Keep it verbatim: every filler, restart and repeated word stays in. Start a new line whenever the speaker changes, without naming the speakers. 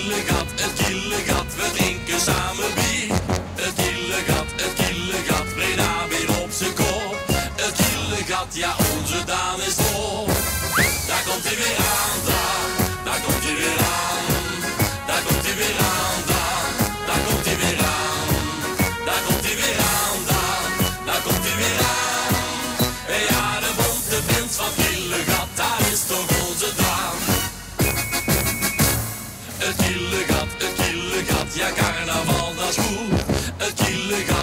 Gillegat, het Gillegat, we drinken samen bier. Het Gillegat, het Gillegat, Breda weer op zijn kop. Het Gillegat, ja onze Daan is top. Daar komt hij weer aan, Daan. Daar komt hij weer aan. Daar komt hij weer aan, Daan. Daar komt hij weer aan. Daar komt hij weer aan, Daan. Daar komt hij weer aan. En ja, de bonte prins van Gillegat, daar is toch onze Daan. Het Gillegat, het Gillegat, ja carnaval dat is goed. Het Gillegat.